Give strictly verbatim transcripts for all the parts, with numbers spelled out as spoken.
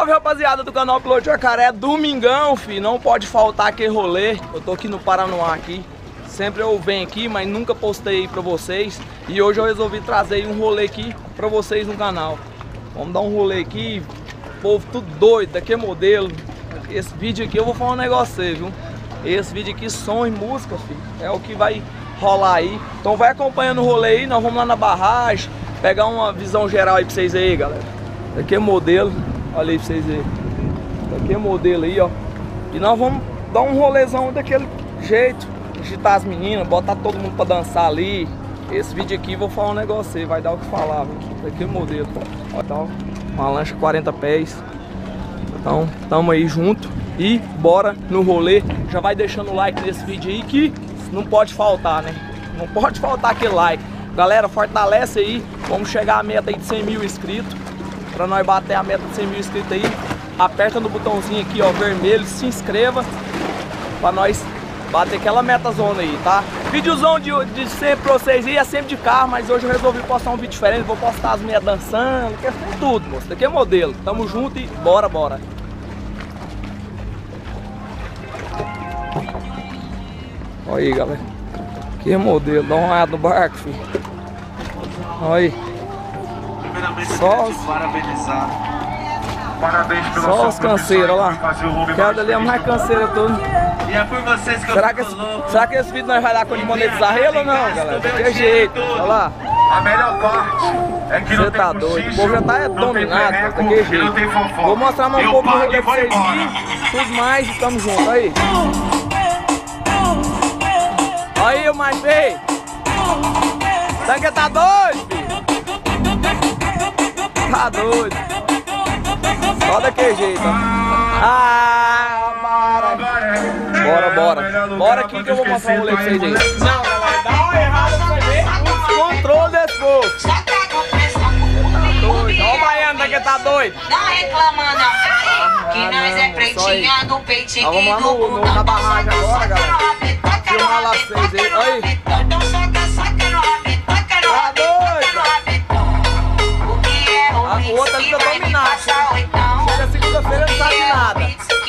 Salve, rapaziada do canal Piloto Jacaré. Domingão, fi, não pode faltar aquele rolê. Eu tô aqui no Paranoá aqui. Sempre eu venho aqui, mas nunca postei pra vocês. E hoje eu resolvi trazer um rolê aqui pra vocês no canal. Vamos dar um rolê aqui. Povo tudo doido, daquele modelo. Esse vídeo aqui eu vou falar um negócio pra você, viu? Esse vídeo aqui, som e música, filho, é o que vai rolar aí. Então vai acompanhando o rolê aí. Nós vamos lá na barragem, pegar uma visão geral aí pra vocês aí, galera. Daqui é modelo. Olha aí pra vocês verem. Daqui é modelo aí, ó. E nós vamos dar um rolezão daquele jeito. Agitar as meninas, botar todo mundo pra dançar ali. Esse vídeo aqui, vou falar um negócio aí, vai dar o que falar, viu? Daqui é modelo. Ó, então, uma lancha quarenta pés. Então, tamo aí junto. E bora no rolê. Já vai deixando o like nesse vídeo aí, que não pode faltar, né? Não pode faltar aquele like. Galera, fortalece aí. Vamos chegar à meta aí de cem mil inscritos. Pra nós bater a meta de cem mil inscritos aí, aperta no botãozinho aqui, ó, vermelho, se inscreva pra nós bater aquela meta zona aí, tá? Vídeozão de, de sempre pra vocês aí, é sempre de carro, mas hoje eu resolvi postar um vídeo diferente. Vou postar as minhas dançando, que é tudo, moço. Daqui é modelo. Tamo junto e bora, bora. Olha aí, galera. Que modelo, dá uma olhada no barco, filho. Olha aí. Só os... parabenizar. Parabéns pelo Só os canseiros, olha lá. Aquela dali é a mais canseira toda. E é por vocês que será eu que esse, louco. será que esse vídeo nós vai dar conta de monetizar ele ou não, galera? De jeito, olha lá. A melhor parte é que você tá doido, o povo já tá é dominado, daquele jeito. Vou mostrar mais um pouco do rolê pra vocês aqui, tudo mais e tamo junto, aí. Aí, o mais feio. Tanque tá doido, filho. Tá doido. Só daquele jeito, ó. Ah, bora. Bora, bora. Bora aqui que eu vou mostrar um rolê pra vocês aí. Não, galera, dá uma errada pra você ver o controle desse povo. Você tá doido. Olha o baiano daqui, tá doido. Não reclama não, que nós é pretinha do peitinho. Vamos lá no, no, na barragem agora, galera. Filmar lá pra vocês aí. Olha aí. Tá doido. A outra ali tá dominada. Chega segunda-feira não sabe nada.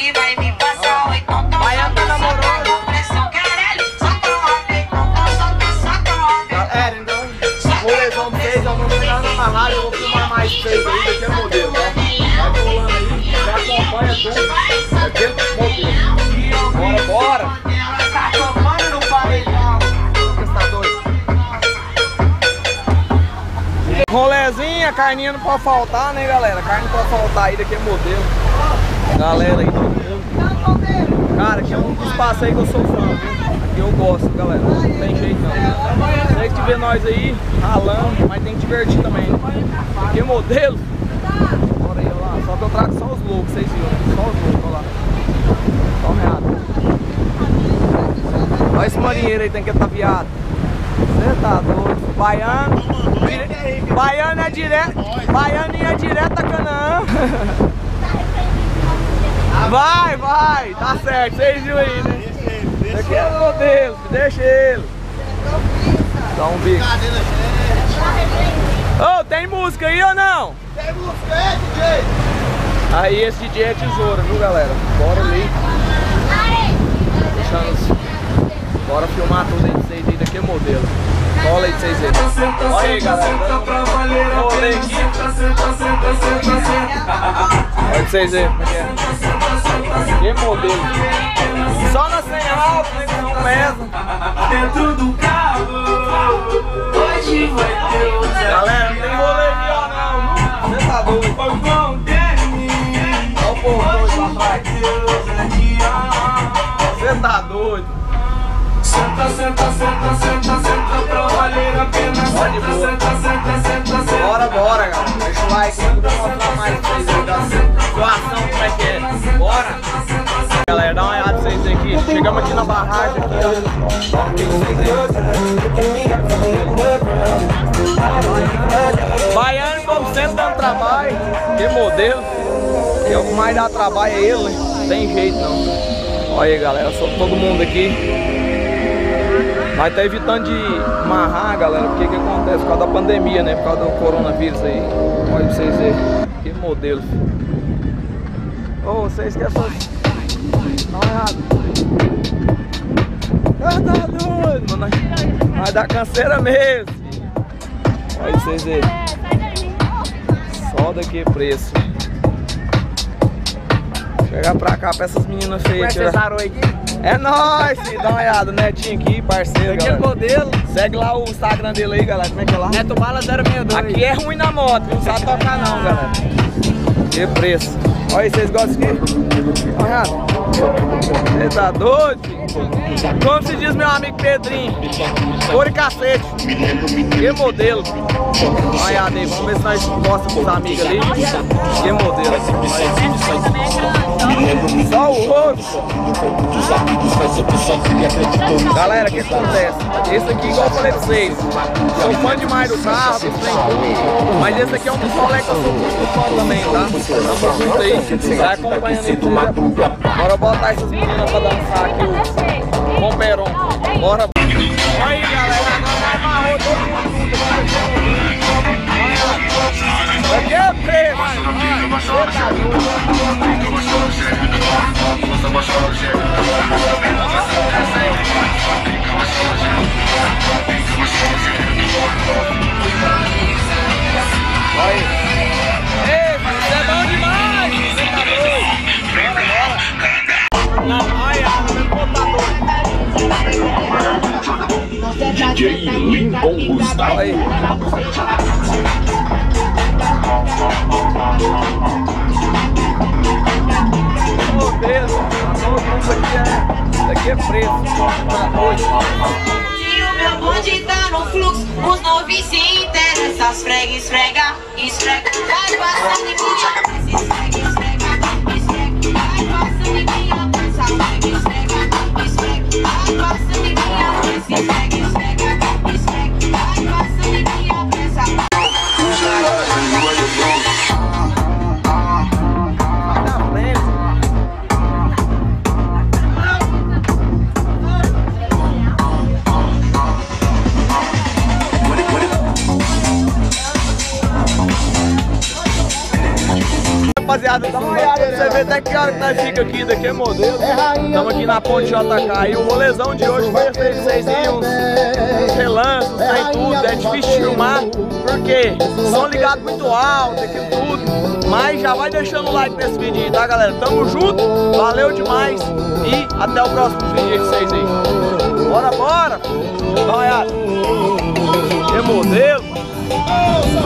Baiano tá namorando. Galera, então, rolezão pra vocês, eu vou ficar na barragem, eu vou filmar mais vocês aí, daqui é modelo, ó. Vai rolando aí, já acompanha tudo. Daqui é modelo. Bora, bora. Rolezinha, carninha não pode faltar, né, galera? Carne não pode faltar aí, daqui é modelo. Galera aí, todo mundo. Cara, aqui é um espaço aí que eu sou fã, viu? Aqui eu gosto, galera. Não tem jeito não. Tem que ver nós aí, ralando, mas tem que divertir também. Aqui é modelo. Bora aí, olha lá. Só que eu trago só os loucos, vocês viram, né? Só os loucos, olha lá. Só reado. Olha esse marinheiro aí, tem que estar viado. Você tá doido. Baiano. Dire... Baiano é direto. Baiano ia direto a Canaã. Vai, vai. Tá certo. Vocês viram aí, né? Daqui é o modelo. Deixa ele. Dá um bico. Ô, oh, tem música aí ou não? Tem música aí, D J. Aí esse D J é tesoura, viu, galera? Bora ali. Deixando. Bora filmar tudo aí pra vocês aí, daqui é modelo. Cola aí pra vocês verem. Olha aí, galera. Olha aqui. Olha pra vocês verem como é que é. Que modelo. Só na senha alta, né, que não pesa. Dentro do carro, hoje vai ter outra. Galera, não tem rolê aqui, ó, não. Você tá doido. Foi com o Dani. Olha o povo doido lá atrás. Você tá doido. Senta, senta, senta, senta, senta pra valer a pena. Senta, senta, senta, senta, senta. Bora, bora, galera. Deixa o like aí, vou mostrar mais pra vocês aí da situação, como é que é. Bora. Galera, dá uma olhada pra vocês aqui. Chegamos aqui na barragem, aqui, ó. Baiano, como sempre, dando trabalho. Que modelo. E o que mais dá trabalho é ele, né? Tem jeito não. Olha aí, galera, só todo mundo aqui. Mas tá evitando de amarrar, galera, porque que acontece? Por causa da pandemia, né? Por causa do coronavírus aí. Olha pra vocês verem. Que modelo. Ô, vocês que é só... Não errado. Ah, tá doido, mano. Vai dar canseira mesmo. Olha vocês aí. Só daqui preço. Chegar pra cá pra essas meninas feias. Tirar... É nóis, filho. Dá uma olhada, Netinho aqui, parceiro. Aquele modelo. Segue lá o Instagram dele aí, galera. Como é que é lá? Neto Bala zero seis dois. Aqui é ruim na moto, não sabe tocar não, galera. Que preço. Olha aí, vocês gostam aqui? Olha. Você tá doido, filho? Como se diz meu amigo Pedrinho, cor e cacete. Que modelo. Olha aí, vamos ver se nós mostra pros amigos ali. Que modelo. Só o rosto. Galera, o que acontece? Esse aqui, igual eu falei pra vocês, sou fã demais do carro, do trem, mas esse aqui é um dos colegas que eu sou muito fã também, tá? Tamo junto aí, vai acompanhando aí tudo. Bora botar essas meninas pra dançar aqui o Pomperon. Bora. Aí, galera, agora vai amarrou todo mundo. Aqui é preto. Aí. Ei, isso é bom demais. Você tá doido? Não, ai, ai, não tá doido. D J Lincoln Gustavo. Aí. Meu Deus, isso aqui é, isso aqui é preço. Tá doido. E o meu bonde tá no fluxo, os novinhos se interessam. Esfrega, esfrega, esfrega. Vai passando em minha peça, esfrega, esfrega, esfrega. Vai passando em minha peça, esfrega, esfrega, esfrega. Vai passando em minha peça, esfrega, esfrega, esfrega. Vai passando em minha peça. Rapaziada, dá uma olhada pra você ver até que hora que nós fica aqui, daqui é modelo. Estamos aqui na ponte J K e o rolezão de hoje foi esse aí que vocês viram, uns, uns relances, tem tudo, é difícil filmar, porque som ligado muito alto, aqui tudo. Mas já vai deixando o like nesse vídeo aí, tá, galera? Tamo junto, valeu demais e até o próximo vídeo aí de vocês aí. Bora, bora! Dá uma olhada. Que modelo!